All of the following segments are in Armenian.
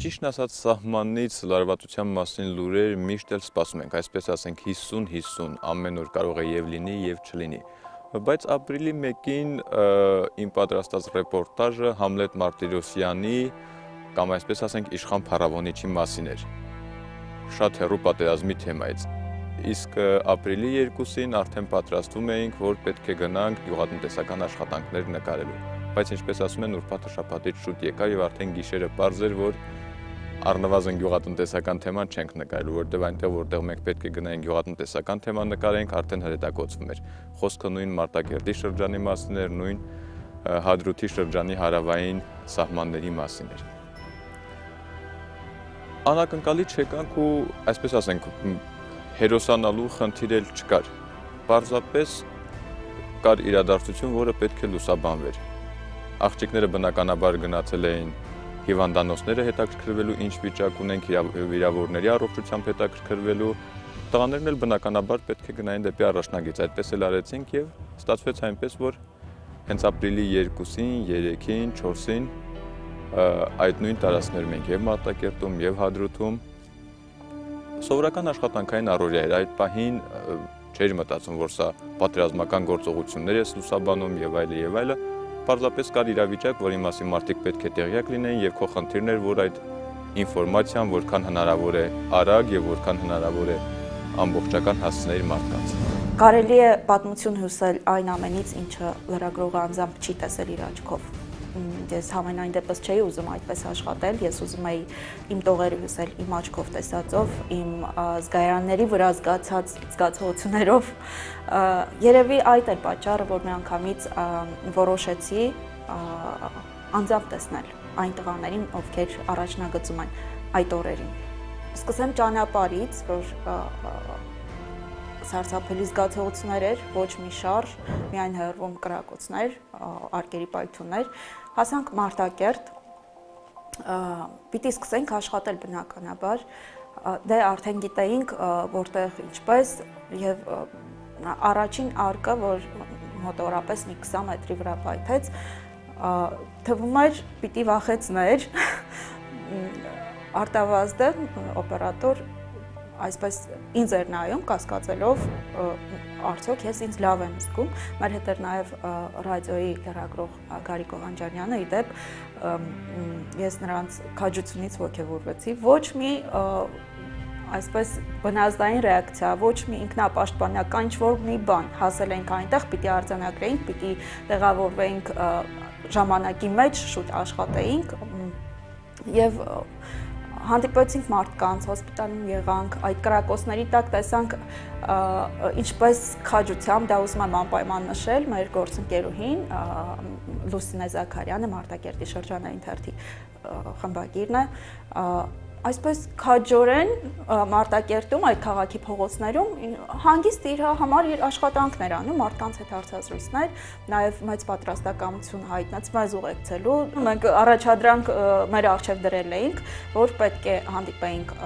Ճիշտն ասած սահմանից լարվածության մասին լուրեր միշտ էլ սպասում ենք, այսպես ասենք 50-50, ամեն օր կարող է եւ լինի եւ չլինի։ Բայց ապրիլի 1-ին իմ պատրաստած ռեպորտաժը Համլետ Մարտիրոսյանի կամ այսպես ասենք Իշխան Փարավոնիչի մասին էր։ Շատ հեռու պատերազմի թեմայից։ Իսկ ապրիլի 2-ին արդեն պատրաստվում էինք, որ պետք է գնանք գյուղատնտեսական աշխատանքներ նկարելու։ Բայց ինչպես ասում են, ուրբաթը շաբաթից շուտ եկավ եւ արդեն գիշերը պարզ էր, որ առնվազն գյուղատնտեսական թեման չենք նկարելու, որտեղ այնտեղ որտեղ մենք պետք է գնայինք գյուղատնտեսական թեման նկարենք, արդեն հրետակոծվում էր։ Խոսքը նույն Մարտակերտի շրջանի մասին էր, նույն Հադրութի շրջանի հարավային սահմանների մասին էր։ Անակնկալի չեկանք ու այսպես ասենք հերոսանալու խնդիր էլ չկար։ Պարզապես կար իրադարձություն, որը պետք է լուսաբանվեր։ Աղջիկները բնականաբար գնացել էին հիվանդանոցները հետաքրքրվելու, ինչ վիճակ ունենք, վիրավորների առողջությամբ հետաքրքրվելու, տղաներն էլ բնականաբար պետք է գնային դեպի առաջնագիծ, այդպես էլ արեցինք եւ ստացվեց այնպես, որ հենց ապրիլի 2-ին, 3-ին, 4-ին այդ նույն տարածքներում ենք եւ Մարտակերտում եւ Հադրութում սովորական աշխատանքային առօրյա էր, այդ պահին չէր մտածում, որ սա պատերազմական գործողություններ է լուսաբանում եւ այլը, պարզապես կար իրավիճակ, որի մասին մարդիկ պետք է տեղյակ լինեին եւ քո խնդիրն էր, որ այդ ինֆորմացիան որքան հնարավոր է արագ եւ որքան հնարավոր է ամբողջական հասցնել մարդկանց։ Կարելի է պատմություն հյուսել այն ամենից, ինչը լրագրողը անձամբ չի տեսել իր աչքով։ Ես համենայն դեպս չէի ուզում այդպես աշխատել, ես ուզում էի իմ տողերը հյուսել իմ աչքով տեսածով, իմ զգայարանների վրա զգացած զգացողություններով։ Երևի այդ էր պատճառը, որ միանգամից որոշեցի անձամբ տեսնել այն տղաներին, ովքեր առաջնագծում են այդ օրերին։ Սկսեմ ճանապարհից, որ սարսափելի զգացողություններ էր, ոչ մի շարժ, միայն հեռվում կրակոցներ, արկերի պայթյուններ, հասանք Մարտակերտ, պիտի սկսենք աշխատել բնականաբար, դե արդեն գիտեինք որտեղ ինչպես եւ առաջին արկը, որ մոտորապես մի 20 մետրի վրա պայթեց, թվում էր պիտի վախեցներ, արտավազդը, օպերատոր այսպես ինձ էր նայում, կասկածելով, արդյոք ես ինձ լավ եմ զգում, մեր հետ էր նաև ռադիոյի լրագրող Գարիկ Օղանջանյանը, ի դեպ ես նրանց քաջությունից ոգևորվեցի, ոչ մի այսպես բնազդային ռեակցիա, ոչ մի ինքնապաշտպանական ինչ-որ մի բան, հասել ենք այնտեղ, պիտի արձանագրեինք, պիտի տեղավորվեինք ժամանակի մեջ, շուտ աշխատեինք եւ հանդիպեցինք մարդկանց, հոսպիտալում եղանք, այդ կրակոցների տակ տեսանք ինչպես քաջությամբ, դա ուզում եմ անպայման նշել, մեր գործընկերուհին Լուսինե Զաքարյանը, Մարտակերտի շրջանային թերթի խմբագիրն է, այսպես քաջորեն Մարտակերտում, այդ քաղաքի փողոցներում հանգիստ իր համար իր աշխատանքն էր անում, մարդկանց հետ հարցազրույցներ, նաև մեծ պատրաստակամություն հայտնեց մեզ ուղեկցելու։ Մենք առաջադրանք մեր առջև դրել էինք, որ պետք է հանդիպեինք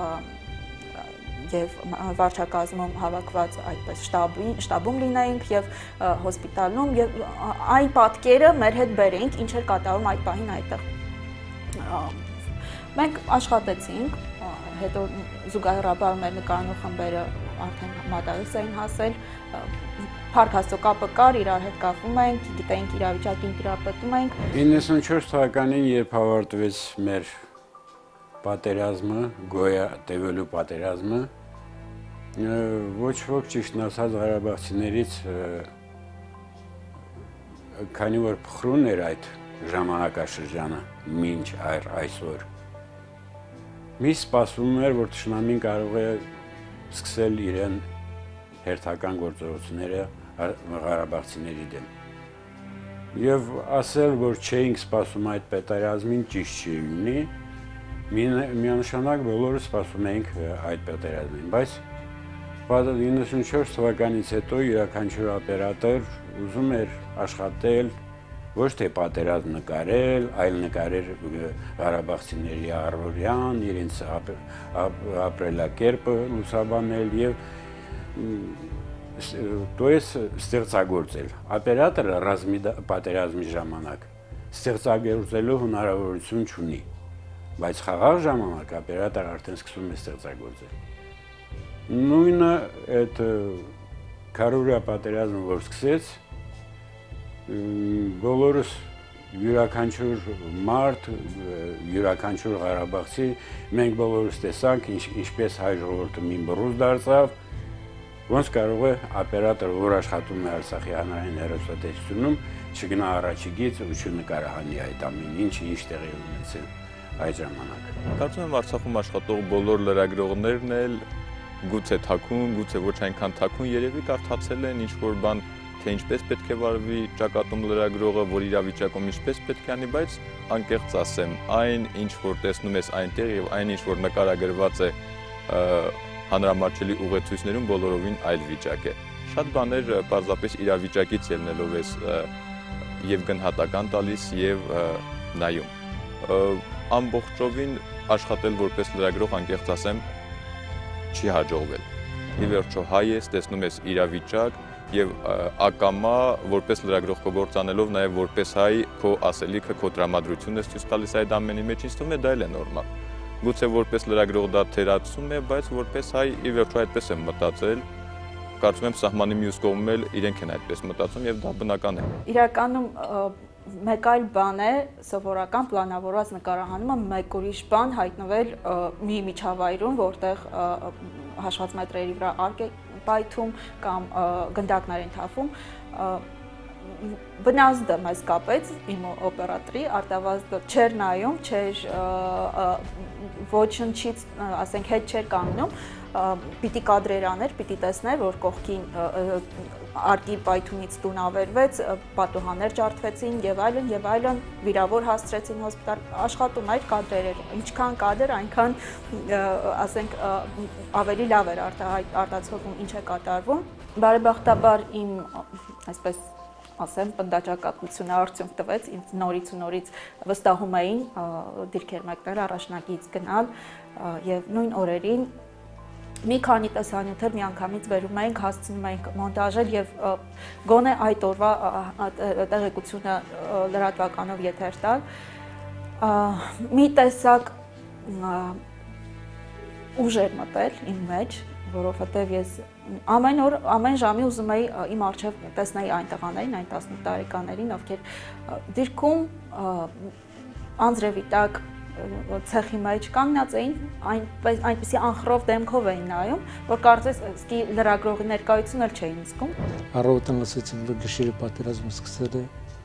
եւ վարչակազմում հավաքված այդպես շտաբում լինեինք եւ հոսպիտալում եւ այն պատկերը մեր հետ բերեինք, ինչ էր կատարում այդ պահին այդտեղ։ Մենք աշխատեցինք, հետո զուգահեռաբար մեր նկարանող խմբերը արդեն մատաղից էին հասել, փառք Աստծո կապը կար, իրար հետ կապվում էինք, գիտեինք իրավիճակին տիրապետում էինք։ 94 թվականին, երբ ավարտվեց մեր պատերազմը, Գոյա տևելու պատերազմը, ոչ ոք ճիշտն ասած Ղարաբաղցիներից, քանի որ փխրուն էր այդ ժամանակաշրջանը, մինչ այսօր, մի սպասվում էր, որ թշնամին կարող է սկսել իրեն հերթական գործողությունները ղարաբաղցիների դեմ։ Եվ ասել, որ չէինք սպասում այդ պատերազմին, ճիշտ չի լինի, միանշանակ բոլորը սպասում էինք այդ պատերազմին, բայց 94 թվականից հետո յուրաքանչյուր օպերատոր ուզում էր աշխատել, ոչ թե պատերազմ նկարել, այլ նկարել ղարաբաղցիների առօրյան, իրենց ապրելակերպը լուսաբանել եւ ստեղծագործել։ Օպերատորը պատերազմի ժամանակ ստեղծագործելու հնարավորություն չունի։ Բայց խաղաղ ժամանակ օպերատորը արդեն սկսում է ստեղծագործել։ Նույնը այդ քարորիա պատերազմը որ սկսեց, բոլորս յուրաքանչյուր մարդ, յուրաքանչյուր Ղարաբաղցի մենք բոլորս տեսանք ինչպես հայ ժողովուրդը մի բռուզ դարձավ, ոնց կարող է օպերատորը, որ աշխատում է Արցախի հանրային հեռուստատեսությունում, չգնա առաջիկից ու չնկարահանի այդ ամեն ինչը ինչ տեղի ունեցել այդ ժամանակ։ Կարծում եմ Արցախում աշխատող բոլոր լրագրողներն էլ գուցե թաքուն, գուցե ոչ այնքան թաքուն երևի կարդացել են ինչ-որ բան, թե ինչպես պետք է վարվի ճակատում լրագրողը, որ իրավիճակում ինչպես պետք է անի, բայց անկեղծ ասեմ, այն ինչ որ տեսնում ես այնտեղ եւ այն ինչ որ նկարագրված է հանրամատչելի ուղեցույցներում բոլորովին այլ վիճակ է։ Շատ բաներ պարզապես իրավիճակից ելնելով ես եւ գնահատական տալիս եւ նայում։ Ամբողջովին աշխատել որպես լրագրող անկեղծ ասեմ չի հաջողվել։ Ի վերջո հայ ես, տեսնում ես իրավիճակ եւ ակամա որպես լրագրող կգործանելով նաեւ որպես հայ քո ասելիքը, քո տրամադրությունն ես ցույց տալիս այդ ամենի մեջ, ինձ թվում է դա էլ է նորմալ։ Գուցե որպես լրագրող դա թերացում է, բայց որպես հայ ի վերջո այդպես եմ մտածել։ Կարծում եմ սահմանի մյուս կողմում էլ իրենք են այդպես մտածում եւ դա բնական է։ Իրականում մեկ այլ բան է սովորական պլանավորված նկարահանումը, մեկ ուրիշ բան հայտնվել մի միջավայրում, որտեղ հաշված մետրերի վրա արկ է պայթում կամ գնդակներ են թափում, վնասը մեզ կապեց իմ օպերատորի, արտավազդը չէր նայում, չէր ոչնչից, ասենք, հետ չէր կանգնում, պիտի կադրեր աներ, պիտի տեսներ, որ կողքին արկի պայթումից տուն ավերվեց, պատուհաններ ջարդվեցին եւ այլն, վիրավոր հասցրեցին հոսպիտալ, աշխատում էր կադրեր էր, ինչքան կադր, այնքան ասենք ավելի լավ էր արտացոլվում ինչ է կատարվում։ Բարեբախտաբար իմ այսպես ասեմ, պնդաճակատությունը արդյունք տվեց, ինձ նորից ու նորից վստահում էին դիրքեր մեկնել, առաջնակից գնալ եւ նույն օրերին մի քանի տեսանյութեր միանգամից բերում էինք, հասցնում էինք մոնտաժել եւ գոնե այդ օրվա տեղեկությունը լրատվականով եթեր տալ։ Մի տեսակ ուժ էր մտել իմ մեջ, որովհետեւ ես ամեն օր, ամեն ժամի ուզում էի իմ առջև տեսնել այն տղաներին, այն 18 տարեկաներին, ովքեր դիրքում անձրևի տակ ցեխի մեջ կանգնած էին, այնպեսի անխռով դեմքով էին նայում, որ կարծես սկի լրագրողի ներկայություն էլ չէին զգում։ Առավոտն լսեցին, որ գիշերը պատերազմը սկսել է,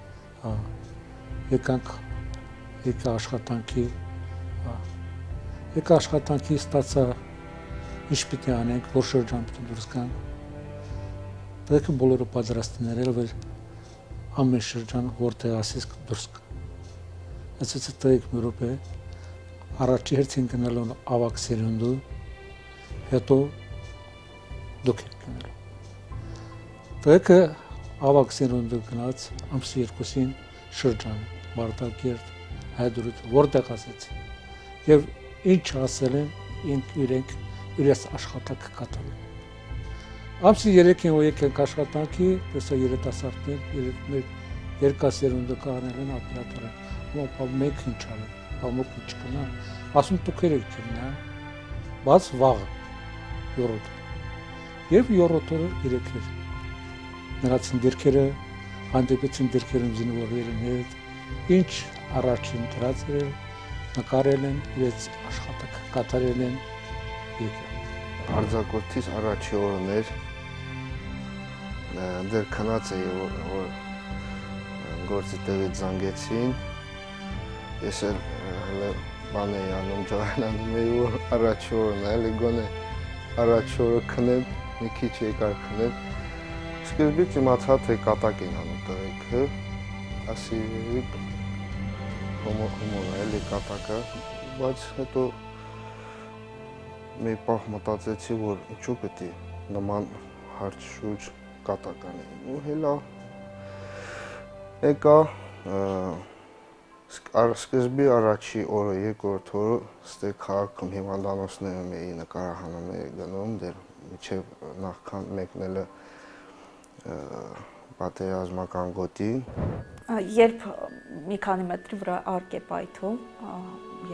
եկա աշխատանքի ստացա ինչ պիտի անենք, որ շրջան պիտի դուրս գանք։ Պետք է բոլորը պատրաստ լինել, որ ամեն շրջան որտեղ ասես դուրս գա։ Այսինքն տեք մի րոպե առաջի հերթին գնալու ավակ սերունդու, հետո դուք եք գնալու։ Տեկը ավակ սերունդու գնաց ամսի 2-ին շրջան, Մարտակերտ, Հայդրուտ, որտեղ ասեցի։ Եվ ինչ ասել են իրենց աշխատանք կատարել։ Ամսի 3-ին ու եկենք աշխատանքի, տեսա երիտասարդներ, մեր երկասերունդը կանել են օպերատորը։ Ապա մեկ ինչ արել, ամոք ինչ կնա, ասում դուք եք կնա, բայց վաղը, յորոտ։ Եվ յորոտորը իրեք էր։ Նրանցին դիրքերը, հանդեպեցին դիրքերում զինվորներին հետ, ինչ առաջին դրած էր, նկարել են, իրենց աշխատանք կատարել են եկել։ Արձակուրդից առաջի օրն էր, դեռ քնած էի, որ գործի տեղից զանգեցին, ես էլ բան էի անում, ջղայնանում էի, որ առաջի օրն է, գոնե առաջի օրը քնեմ, մի քիչ եկար քնեմ, սկզբից իմացա, թե կատակ են անում տղեքը, ասի հումոր է, էլի կատակը, բայց հետո մի պահ մտածեցի, որ ինչու պետք է նման հարց շուրջ կատակ անեին, ու հելա եկա սկզբի առաջի օրը, երկրորդ օրը ստեղ քաղաքում հիվանդանոցներում էի նկարահանում էի գնում, դեռ մինչև նախքան մեկնելը պատերազմական գոտին։ Երբ մի քանի մետրի վրա արկ է պայթում եւ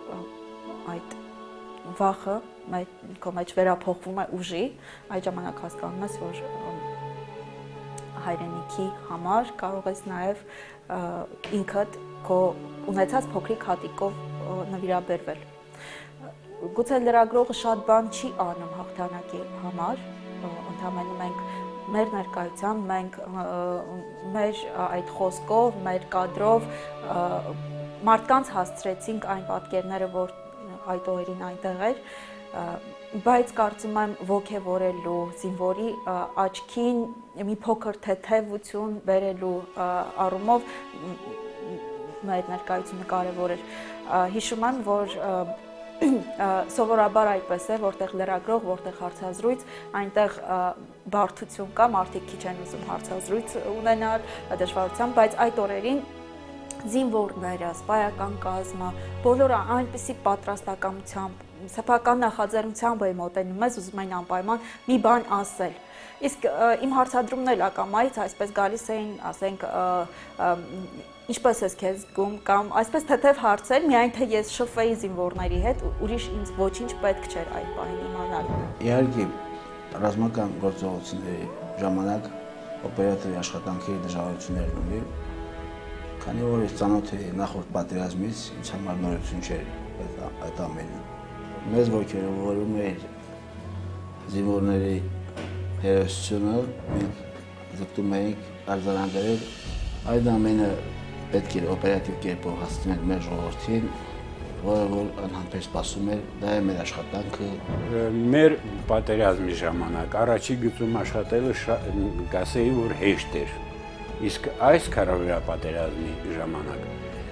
այդ վախը քո մեջ վերափոխվում է ուժի, այդ ժամանակ հասկանում ես, որ հայրենիքի համար կարող ես նաև ինքդ քո ունեցած փոքրիկ հատիկով նվիրաբերվել։ Գուցե լրագրողը շատ բան չի անում հաղթանակի համար, ընդհանրապես մենք մեր ներկայությամբ, մենք մեր այդ խոսքով, մեր կադրով մարդկանց հասցրեցինք այն պատկերները, որ այդ օրերին այնտեղ էր, բայց կարծում եմ ոգևորելու, զինվորի աչքին մի փոքր թեթևություն բերելու առումով մեր ներկայությունը կարևոր էր։ Հիշում եմ, որ սովորաբար այդպես է, որտեղ լրագրող, որտեղ հարցազրույց, այնտեղ բարդություն կա, մարդիկ քիչ են ուզում հարցազրույց ունենալ, դժվարությամբ, բայց այդ օրերին զինվորները, սպայական կազմը, բոլորը այնպիսի պատրաստակամությամբ, սեփական նախաձեռնությամբ էին մոտենում մեզ, ուզում էին անպայման մի բան ասել։ Իսկ իմ հարցադրումն էլ ակամայից այսպես գալիս էին, ասենք, ինչպես ես քեզ զգում, կամ այսպես թեթև հարցեր, միայն թե ես շփվեի զինվորների հետ, ուրիշ ինձ ոչինչ պետք չէր այդ պահին իմանալ։ Իհարկե, ռազմական գործողությունների ժամանակ օպերատորի աշխատանքի դժվարություններն ունի, քանի որ ես ծանոթ էի նախորդ պատերազմից, ինձ համար նորություն չէր այդ ամենը։ Մեզ ոգևորում էր զինվորների հերոսությունը, մենք ձգտում էինք արձանագրել այդ ամենը պետք էր օպերատիվ կերպով հասցնել մեր ժողովրդին, որը որ անհամբեր սպասում էր, դա է մեր աշխատանքը։ Մեր պատերազմի ժամանակ առաջի գծում աշխատելը կասեի, որ հեշտ էր, իսկ այս քարավիա պատերազմի ժամանակ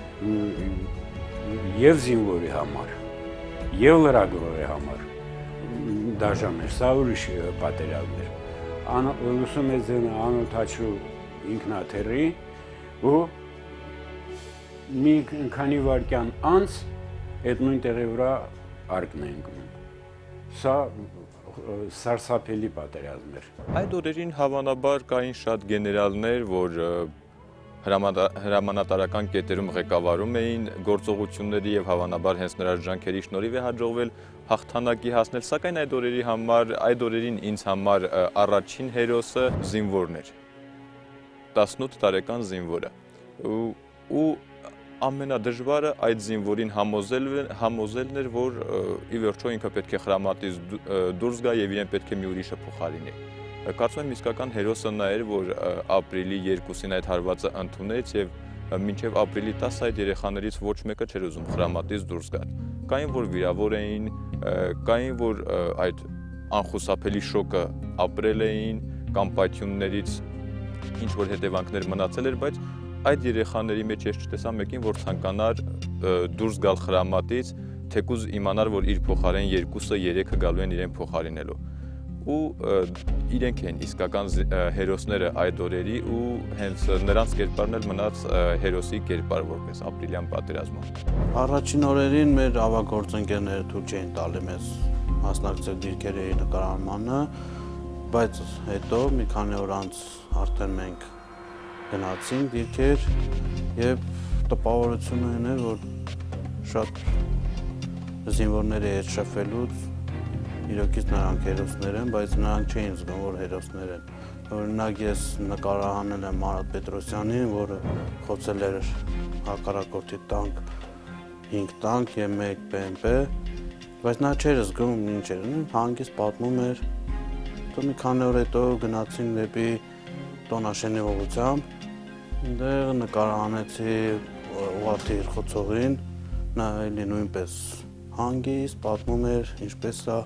եւ զինվորի համար, եւ լրագրողի համար դաժան էր, սա ուրիշ պատերազմ էր։ Լուսում ես անօթաչու ինքնաթիռի ու մի քանի վայրկյան անց այդ նույն տեղի վրա արկն է ընկնում։ Սա սարսափելի պատերազմ էր։ Այդ օրերին հավանաբար կային շատ գեներալներ, որ հրամանատարական կետերում ղեկավարում էին գործողությունների եւ հավանաբար հենց նրա ջանքերի շնորհիվ է հաջողվել հաղթանակի հասնել, սակայն այդ օրերին ինձ համար առաջին հերոսը զինվորն էր, 18 տարեկան զինվորը, ու ամենադժվարը այդ զինվորին համոզելն էր, որ ի վերջո ինքը պետք է խրամատից դուրս գա եւ իրեն պետք է մի ուրիշը փոխարինի։ Կարծում եմ իսկական հերոսը նա էր, որ ապրիլի 2-ին այդ հարվածը ընդունեց եւ մինչեւ ապրիլի 10 այդ երեխաներից ոչ մեկը չէր ուզում խրամատից դուրս գալ։ Կային, որ վիրավոր էին, կային, որ այդ անխուսափելի շոկը ապրել էին, կամ պայթյուններից ինչ որ հետևանքներ մնացել էր, բայց այդ երեխաների մեջ ես չտեսա մեկին, որ ցանկանար դուրս գալ խրամատից, թեկուզ իմանար, որ իր փոխարեն 2-3-ը գալու են իրեն փոխարինելու։ Ու իրենք են իսկական հերոսները այդ օրերի ու հենց նրանց կերպարն էլ մնաց հերոսի կերպար որպես ապրիլյան պատերազմում։ Առաջին օրերին մեր ավագործընկերները թույլ չէին տալի մեզ մասնակցել դիրքերի նկարահանմանը, բայց հետո մի քանի օր անց արդեն մենք գնացինք դիրքեր եւ տպավորությունը էր, որ շատ զինվորների հետ շփվելուց իրոքից նրանք հերոսներ են, բայց նրանք չէին զգում, որ հերոսներ են։ Օրինակ ես նկարահանել եմ Մարատ Պետրոսյանին, որը խոցել էր հակառակորդի տանկ, 5 տանկ եւ 1 BMP, բայց նա չէր զգում ինչ էր, հանգիստ պատմում էր։ Մի քանի օր հետո գնացինք դեպի Տոնաշենի ուղղությամբ, այնտեղ նկարահանեցի ուղղաթիռ խոցողին, նա էլի նույնպես հանգիստ պատմում էր, ինչպես է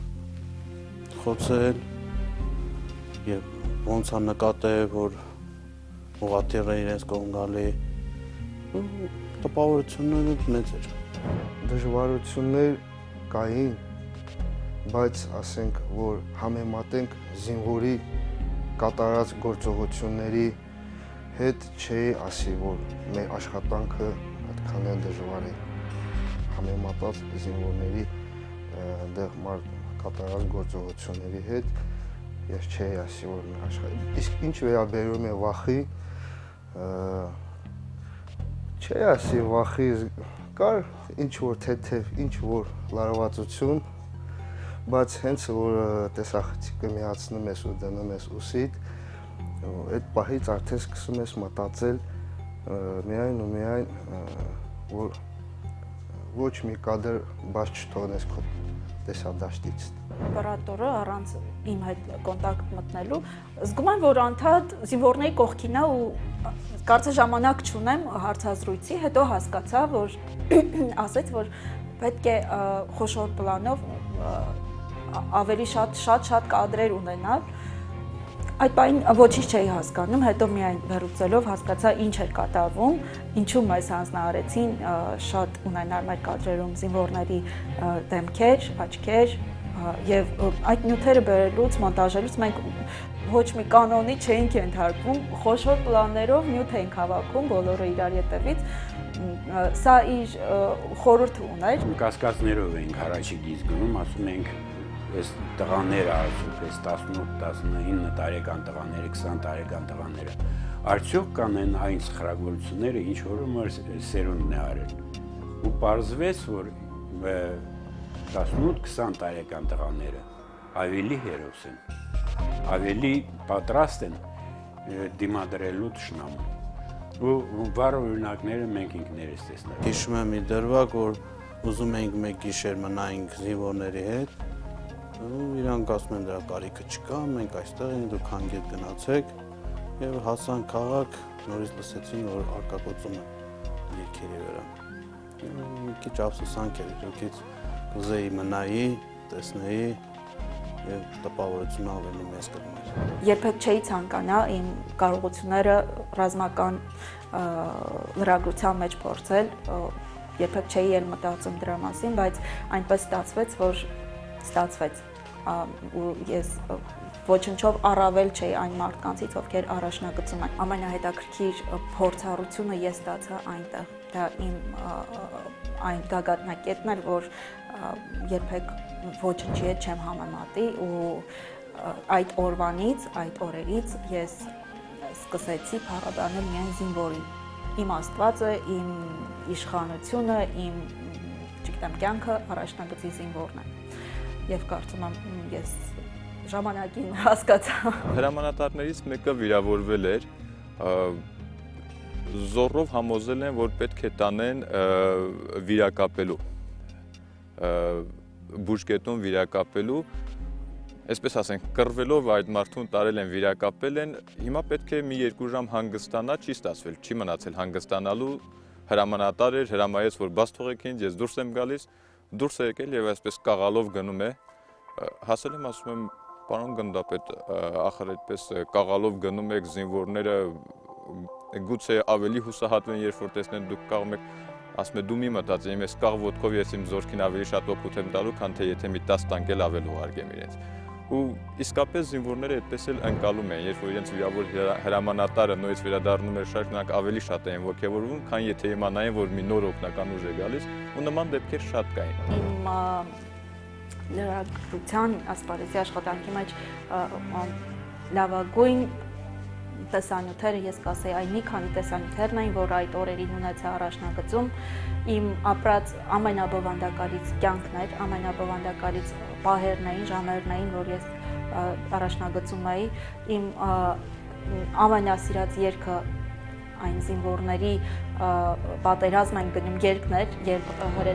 խոցել եւ ոնց է նկատել, որ ուղղաթիռը իրենց կողմ գալի, տպավորությունը մեծ էր։ Դժվարություններ կային, բայց ասենք, որ համեմատենք զինվորի կատարած գործողությունների հետ չէի ասի, որ մեր աշխատանքը այդքան էլ դժվար է համեմատած զինվորների դեղ կատարած գործողությունների հետ ես չէի ասի, որ մեր աշխատանքը։ Իսկ ինչ վերաբերում է վախի, չէի ասի վախի կար ինչ որ թեթև, ինչ որ լարվածություն, բայց հենց որ տեսախցիկը միացնում ես ու դնում ես ուսիդ, այդ պահից արդեն սկսում ես մտածել միայն ու միայն որ ոչ մի կադր բաց չթողնես քո տեսադաշտից։ Օպերատորը առանց իմ հետ կոնտակտ մտնելու զգում եմ, որ անդադ զինվորների կողքին է ու կարծես ժամանակ չունեմ հարցազրույցի, հետո հասկացա, որ ասեց, որ պետք է խոշոր պլանով ավելի շատ կադրեր ունենալ։ Այդ պահին ոչինչ չէի հասկանում, հետո միայն վերլուծելով հասկացա ինչ էր կատարվում, ինչու մեզ հանձնարարեցին շատ ունենալ մեր կադրերում զինվորների դեմքեր, աչքեր եւ այդ նյութերը բերելուց, մոնտաժելուց մենք ոչ մի կանոնի չէինք ենթարկվում, խոշոր պլաններով նյութ էինք հավաքում բոլորը իրար ետևից, սա իր խորհուրդ ուներ։ Կասկածներով էինք առաջիկից գնում, ասում ենք այս տղաները ասում, այս 18-19 տարեկան տղաները, 20 տարեկան տղաները, արդյոք կանեն այն սխրագործությունները, ինչ որ մեր սերունդն է արել։ Ու պարզվեց, որ 18-20 տարեկան տղաները ավելի հերոս են, ավելի պատրաստ են դիմադրելու թշնամուն։ Ու վառ օրինակները մենք ինքներս տեսնենք։ Հիշում եմ մի դրվագ, որ ուզում էինք մեկ գիշեր մնայինք զինվորների հետ, ու իրանք ասում են դրա կարիքը չկա, մենք այստեղ ենք, դուք հանգետ գնացեք, եւ հասան քաղաք, նորից լսեցին, որ արկակոծում է երկերի վրա։ Մի քիչ ափսոսանք էր, դուքից կուզեի մնայի, տեսնեի եւ տպավորությունը ավելի մեծ կլիներ։ Երբեք չէի ցանկանա իմ կարողությունները ռազմական լրագրության մեջ փորձել, երբեք չէի էլ մտածում դրա մասին, բայց այնպես ստացվեց, որ ստացվեց ու ես ոչնչով առավել չէի այն մարդկանցից, ովքեր առաջնագծում են։ Ամենահետաքրքիր փորձառությունը ես ստացա այնտեղ։ Դա իմ այն գագաթնակետն էր, որ երբեք ոչնչի հետ չեմ համեմատի ու այդ օրվանից, այդ օրերից ես սկսեցի փառաբանել միայն զինվորին։ Իմ Աստվածը, իմ իշխանությունը, իմ, չգիտեմ, կյանքը առաջնագծի զինվորն է։ Եվ կարծում եմ ես ժամանակին հասկացա։ Հրամանատարներից մեկը վիրավորվել էր, զոռով համոզել են, որ պետք է տանեն վիրակապելու, բուժկետում վիրակապելու, այսպես ասենք, կռվելով այդ մարդուն տարել են, վիրակապել են, հիմա պետք է մի 2 ժամ հանգստանա, չի ստացվել, չի մնացել հանգստանալու, հրամանատար էր, հրամայեց, որ բաց թողեք ինձ, ես դուրս եմ գալիս, դուրս է եկել եւ այսպես կաղալով գնում է, հասել եմ ասում եմ, պարոն գնդապետ, ախր այդպես կաղալով գնում եք, զինվորները գուցե ավելի հուսահատվեն, երբ որ տեսնեն դուք կաղում եք, ասում է դու մի մտածի, ես կաղ ոտքով ես իմ զորքին ավելի շատ օգուտ եմ տալու, քան թե եթե մի 10 տանկ էլ ավել ուղարկեմ իրենց։ Ու իսկապես զինվորները այդպես էլ ընկալում են, երբ որ իրենց վիրավոր հրամանատարը նույնիսկ վերադառնում էր շարք, նրանք ավելի շատ էին ոգևորվում, քան եթե իմանային, որ մի նոր օգնական ուժ է գալիս, ու նման դեպքեր շատ կային։ Իմ լրագրության ասպարեզի աշխատանքի մեջ լավագույն տեսանյութերը, ես կասեի, այն մի քանի տեսանյութերն էին, որ այդ օրերին ունեցա առաջնագծում, իմ ապրած ամենաբովանդակալից կյանքն էր, ամենաբովանդակալից պահերն էին, ժամերն էին, որ ես առաջնագծում էի, իմ ամենասիրած երգը այն զինվորների պատերազմ են գնում երգներ, երբ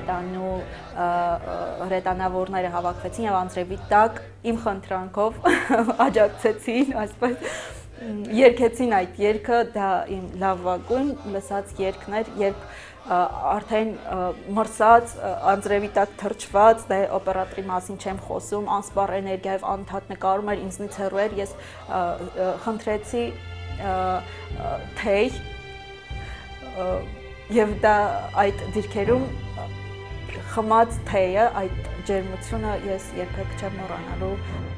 հրետանավորները հավաքվեցին եւ անձրևի տակ իմ խնդրանքով աջակցեցին, այսպես երգեցին այդ երգը, դա իմ լավագույն լսած երգն էր, երբ արդեն մրսած, անձրևի տակ թրջված, դե օպերատորի մասին չեմ խոսում, անսպառ էներգիայով անդադ նկարում էր, ինձնից հեռու էր, ես խնդրեցի թեյ եւ դա այդ դիրքերում խմած թեյը, այդ ջերմությունը ես երբեք չեմ մոռանալու։